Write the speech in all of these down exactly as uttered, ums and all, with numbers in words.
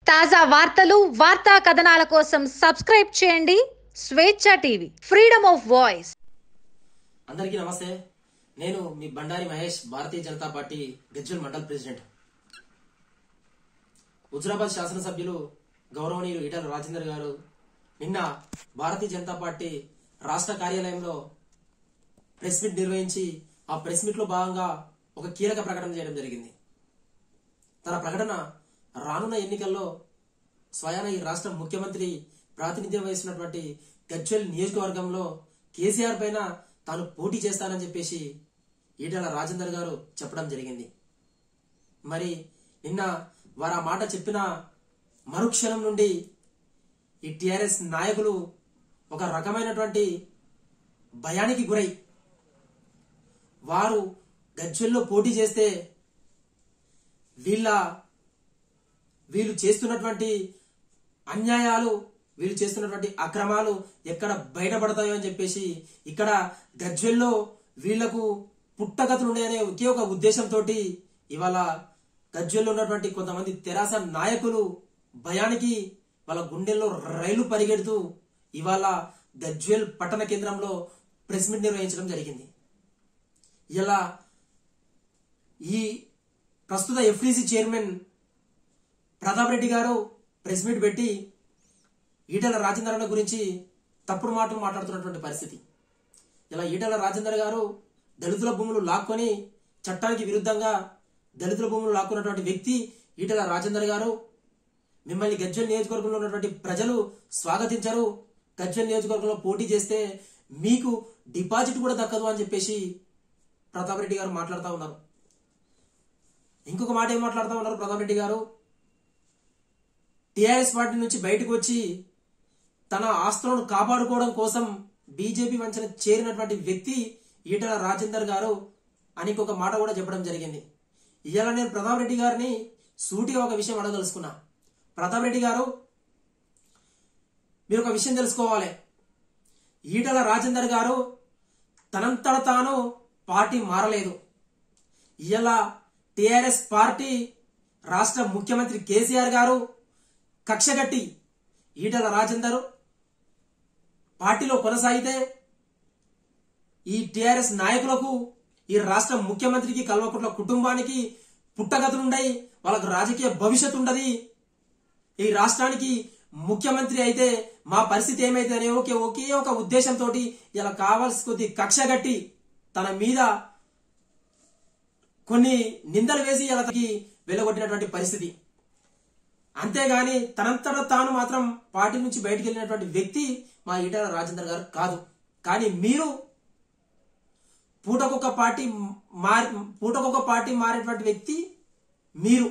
తాజా వార్తలు వార్తా కథనాల కోసం సబ్స్క్రైబ్ చేయండి స్వేచ్ఛ టీవీ ఫ్రీడమ్ ఆఫ్ వాయిస్. అందరికీ నమస్తే. నేను మీ బండారి మహేష్, భారతీయ జనతా పార్టీ గజ్వేల్ మండల్ ప్రెసిడెంట్. హుజురాబాద్ శాసనసభ్యులు గౌరవనీయులు ఈటల రాజేందర్ గారు నిన్న భారతీయ జనతా పార్టీ రాష్ట్ర కార్యాలయంలో ప్రెస్ మీట్ నిర్వహించి ఆ ప్రెస్ మీట్ లో భాగంగా ఒక కీలక ప్రకటన చేయడం జరిగింది. తన ప్రకటన రానున్న ఎన్నికల్లో స్వయాన ఈ రాష్ట్ర ముఖ్యమంత్రి ప్రాతినిధ్యం వహిస్తున్నటువంటి గజ్వేల్ నియోజకవర్గంలో కేసీఆర్ పైన తాను పోటీ చేస్తానని చెప్పేసి ఈటల రాజేందర్ గారు చెప్పడం జరిగింది. మరి నిన్న వారు ఆ మాట చెప్పిన మరుక్షణం నుండి ఈ టిఆర్ఎస్ నాయకులు ఒక రకమైనటువంటి భయానికి గురై వారు గజ్వేల్లో పోటీ చేస్తే వీళ్ళ వీళ్ళు చేస్తున్నటువంటి అన్యాయాలు, వీళ్ళు చేస్తున్నటువంటి అక్రమాలు ఎక్కడ బయటపడతాయో అని చెప్పేసి ఇక్కడ గజ్వేల్లో వీళ్లకు పుట్టగతులు ఉన్నాయనే ఒకే ఒక ఉద్దేశంతో ఇవాళ గజ్వేల్లో ఉన్నటువంటి కొంతమంది తెరాస నాయకులు భయానికి వాళ్ళ గుండెల్లో రైలు పరిగెడుతూ ఇవాళ గజ్వేల్ పట్టణ కేంద్రంలో ప్రెస్ మీట్ నిర్వహించడం జరిగింది. ఇలా ఈ ప్రస్తుత ఎఫ్డిసి చైర్మన్ ప్రతాప్ రెడ్డి గారు ప్రెస్ మీట్ పెట్టి ఈటల రాజేందర్ అన్న గురించి తప్పుడు మాటలు మాట్లాడుతున్నటువంటి పరిస్థితి. ఇలా ఈటల రాజేందర్ గారు దళితుల భూములు లాక్కొని చట్టానికి విరుద్ధంగా దళితుల భూములు లాక్కున్నటువంటి వ్యక్తి ఈటల రాజేందర్ గారు. మిమ్మల్ని గజ్వేల్ నియోజకవర్గంలో ఉన్నటువంటి ప్రజలు స్వాగతించరు, గజ్వేల్ నియోజకవర్గంలో పోటీ చేస్తే మీకు డిపాజిట్ కూడా దక్కదు అని చెప్పేసి ప్రతాప్ రెడ్డి గారు మాట్లాడుతూ ఉన్నారు. ఇంకొక మాట ఏం మాట్లాడుతూ ఉన్నారు ప్రతాప్ రెడ్డి గారు, టిఆర్ఎస్ పార్టీ నుంచి బయటకు వచ్చి తన ఆస్తులను కాపాడుకోవడం కోసం బీజేపీ వంచన చేరినటువంటి వ్యక్తి ఈటల రాజేందర్ గారు అని ఒక మాట కూడా చెప్పడం జరిగింది. ఇవాళ నేను ప్రతాప్ రెడ్డి గారిని సూటిగా ఒక విషయం అడగదలుచుకున్నా. ప్రతాప్ రెడ్డి గారు, మీరు ఒక విషయం తెలుసుకోవాలి. ఈటల రాజేందర్ గారు తనంతట తాను పార్టీ మారలేదు. ఇవాళ టిఆర్ఎస్ పార్టీ రాష్ట్ర ముఖ్యమంత్రి కేసీఆర్ గారు కక్షగట్టి ఈటల రాజేందర్ పార్టీలో కొనసాగితే ఈ టిఆర్ఎస్ నాయకులకు, ఈ రాష్ట్ర ముఖ్యమంత్రికి, కల్వకుంట్ల కుటుంబానికి పుట్టగతులుండయి, వాళ్ళకు రాజకీయ భవిష్యత్తు ఉండదు. ఈ రాష్ట్రానికి ముఖ్యమంత్రి అయితే మా పరిస్థితి ఏమైతే అనే ఒకే ఒకే ఒక ఉద్దేశంతో ఇలా కావాల్సి కొద్ది కక్షగట్టి తన మీద కొన్ని నిందలు వేసి ఇలా వెళ్లగొట్టినటువంటి పరిస్థితి. అంతేగాని తనంతట తాను మాత్రం పార్టీ నుంచి బయటకు వెళ్ళినటువంటి వ్యక్తి మా ఈటల రాజేందర్ గారు కాదు. కానీ మీరు పూటకొక పార్టీ మారి పూటకొక పార్టీ మారేటువంటి వ్యక్తి మీరు.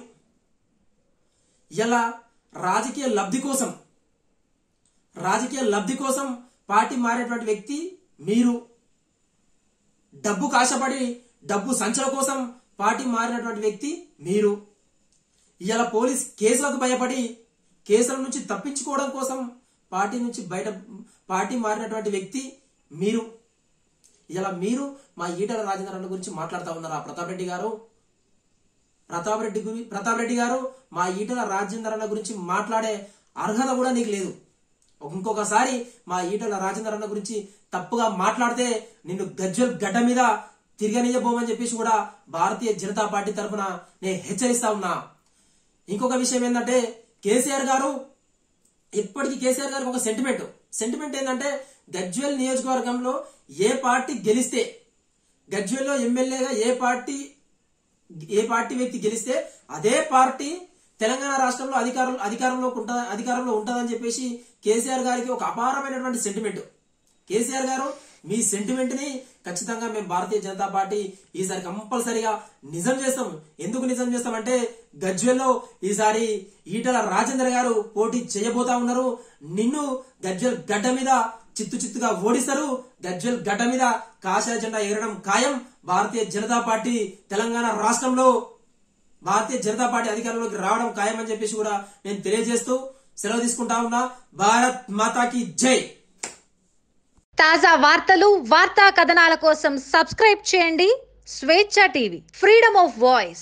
ఇలా రాజకీయ లబ్ధి కోసం రాజకీయ లబ్ధి కోసం పార్టీ మారేటువంటి వ్యక్తి మీరు. డబ్బు కాశపడి డబ్బు సంచల కోసం పార్టీ మారినటువంటి వ్యక్తి మీరు. ఇలా పోలీస్ కేసులకు భయపడి కేసుల నుంచి తప్పించుకోవడం కోసం పార్టీ నుంచి బయట పార్టీ మారినటువంటి వ్యక్తి మీరు. ఇలా మీరు మా ఈటల రాజేందర్ అన్న గురించి మాట్లాడుతూ ఉన్నారు. ఆ ప్రతాప్ రెడ్డి గారు ప్రతాప్ రెడ్డి గురి ప్రతాప్ రెడ్డి గారు మా ఈటల రాజేందర్ అన్న గురించి మాట్లాడే అర్హత కూడా నీకు లేదు. ఇంకొకసారి మా ఈటల రాజేందర్ అన్న గురించి తప్పుగా మాట్లాడితే నిన్ను గజ్వేల్ గడ్డ మీద తిరగనియబోమని చెప్పేసి కూడా భారతీయ జనతా పార్టీ తరఫున నేను హెచ్చరిస్తా ఉన్నా. ఇంకొక విషయం ఏంటంటే, కేసీఆర్ గారు ఇప్పటికీ కేసీఆర్ గారికి ఒక సెంటిమెంట్ సెంటిమెంట్ ఏంటంటే గజ్వేల్ నియోజకవర్గంలో ఏ పార్టీ గెలిస్తే, గజ్వేల్లో ఎమ్మెల్యేగా ఏ పార్టీ ఏ పార్టీ వ్యక్తి గెలిస్తే అదే పార్టీ తెలంగాణ రాష్ట్రంలో అధికారం అధికారంలో అధికారంలో ఉంటుందని చెప్పేసి కేసీఆర్ గారికి ఒక అపారమైనటువంటి సెంటిమెంట్. కేసీఆర్ గారు మీ సెంటిమెంట్ ని ఖచ్చితంగా మేము భారతీయ జనతా పార్టీ ఈసారి కంపల్సరిగా నిజం చేస్తాం. ఎందుకు నిజం చేస్తామంటే గజ్వేల్లో ఈసారి ఈటల రాజేందర్ గారు పోటీ చేయబోతా ఉన్నారు. నిన్ను గజ్వేల్ గడ్డ మీద చిత్తు చిత్తుగా ఓడిస్తారు. గజ్వేల్ గడ్డ మీద కాషాయ జెండా ఎగరడం ఖాయం. భారతీయ జనతా పార్టీ తెలంగాణ రాష్ట్రంలో భారతీయ జనతా పార్టీ అధికారంలోకి రావడం ఖాయం అని చెప్పేసి కూడా నేను తెలియజేస్తూ సెలవు తీసుకుంటా ఉన్నా. భారత్ మాతాకి జై. తాజా వార్తలు వార్తా కథనాల కోసం సబ్స్క్రైబ్ చేయండి స్వేచ్ఛ టీవీ ఫ్రీడమ్ ఆఫ్ వాయిస్.